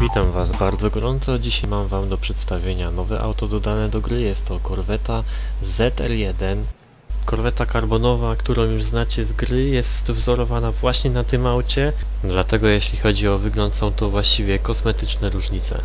Witam Was bardzo gorąco. Dzisiaj mam Wam do przedstawienia nowe auto dodane do gry. Jest to Corvetta ZR1. Korweta karbonowa, którą już znacie z gry, jest wzorowana właśnie na tym aucie. Dlatego jeśli chodzi o wygląd, są to właściwie kosmetyczne różnice.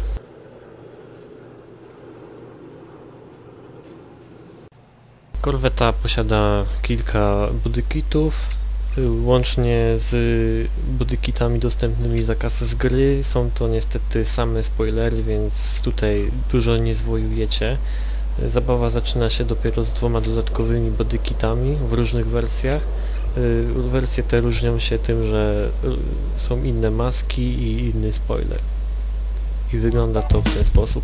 Korweta posiada kilka bodykitów. Łącznie z bodykitami dostępnymi za kasę z gry są to niestety same spoilery, więc tutaj dużo nie zwojujecie. Zabawa zaczyna się dopiero z dwoma dodatkowymi bodykitami w różnych wersjach. Wersje te różnią się tym, że są inne maski i inny spoiler. I wygląda to w ten sposób.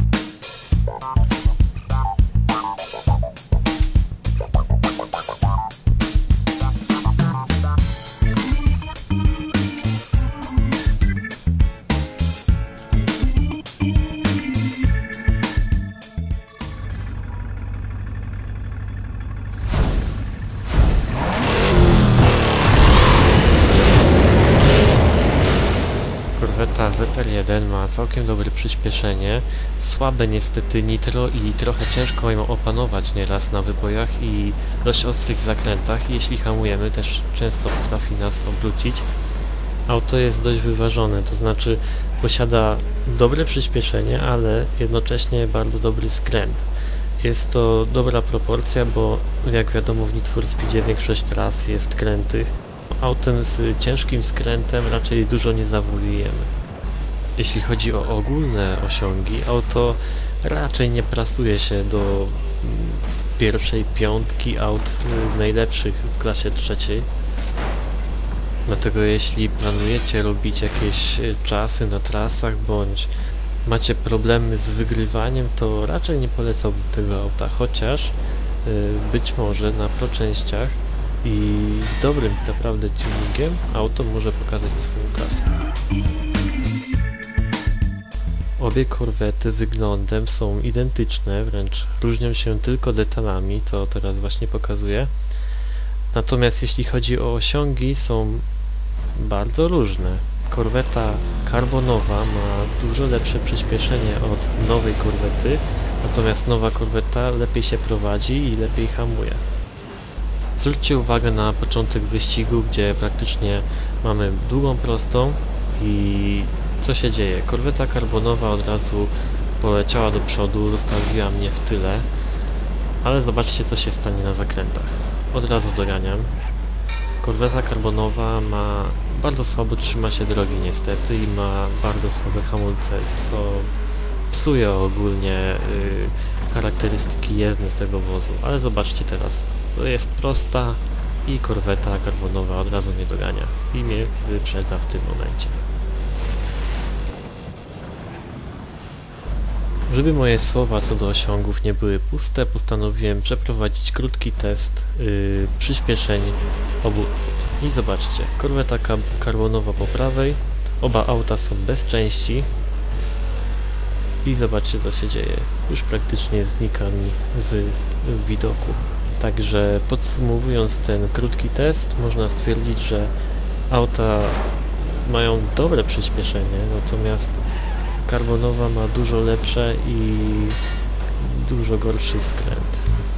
Korweta ZR1 ma całkiem dobre przyspieszenie, słabe niestety nitro i trochę ciężko ją opanować nieraz na wybojach i dość ostrych zakrętach. Jeśli hamujemy, też często potrafi nas obrócić. Auto jest dość wyważone, to znaczy posiada dobre przyspieszenie, ale jednocześnie bardzo dobry skręt. Jest to dobra proporcja, bo jak wiadomo w Need for Speedzie większość tras jest krętych. Autem z ciężkim skrętem raczej dużo nie zawolujemy. Jeśli chodzi o ogólne osiągi, auto raczej nie plasuje się do pierwszej piątki aut najlepszych w klasie trzeciej. Dlatego jeśli planujecie robić jakieś czasy na trasach, bądź macie problemy z wygrywaniem, to raczej nie polecałbym tego auta, chociaż być może na proczęściach i z dobrym naprawdę tuningiem auto może pokazać swoją klasę. Obie korwety wyglądem są identyczne, wręcz różnią się tylko detalami, co teraz właśnie pokazuję. Natomiast jeśli chodzi o osiągi, są bardzo różne. Korweta karbonowa ma dużo lepsze przyspieszenie od nowej korwety, natomiast nowa korweta lepiej się prowadzi i lepiej hamuje. Zwróćcie uwagę na początek wyścigu, gdzie praktycznie mamy długą prostą i co się dzieje? Korweta karbonowa od razu poleciała do przodu, zostawiła mnie w tyle, ale zobaczcie co się stanie na zakrętach. Od razu doganiam. Korweta karbonowa bardzo słabo trzyma się drogi niestety i ma bardzo słabe hamulce, co psuje ogólnie charakterystyki jezdne tego wozu, ale zobaczcie teraz. To jest prosta i korweta karbonowa od razu mnie dogania i mnie wyprzedza w tym momencie. Żeby moje słowa co do osiągów nie były puste, postanowiłem przeprowadzić krótki test przyspieszeń obu aut. I zobaczcie, korweta karbonowa po prawej, oba auta są bez części i zobaczcie co się dzieje. Już praktycznie znika mi z widoku. Także podsumowując ten krótki test, można stwierdzić, że auta mają dobre przyspieszenie, natomiast karbonowa ma dużo lepsze i dużo gorszy skręt.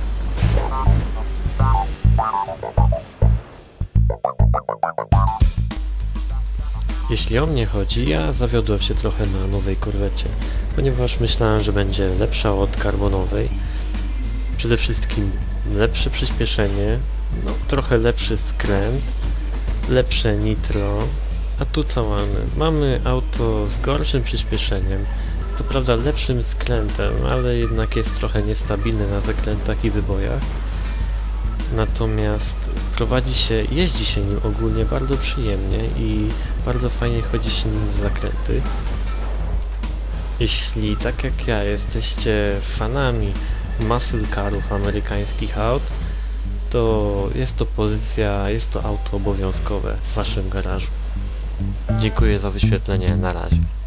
Jeśli o mnie chodzi, ja zawiodłem się trochę na nowej korwecie, ponieważ myślałem, że będzie lepsza od karbonowej. Przede wszystkim lepsze przyspieszenie, trochę lepszy skręt, lepsze nitro, a tu co mamy? Mamy auto z gorszym przyspieszeniem, co prawda lepszym skrętem, ale jednak jest trochę niestabilne na zakrętach i wybojach. Natomiast jeździ się nim ogólnie bardzo przyjemnie i bardzo fajnie chodzi się nim w zakręty. Jeśli tak jak ja jesteście fanami muscle carów amerykańskich aut, to jest to auto obowiązkowe w waszym garażu. Dziękuję za wyświetlenie, na razie.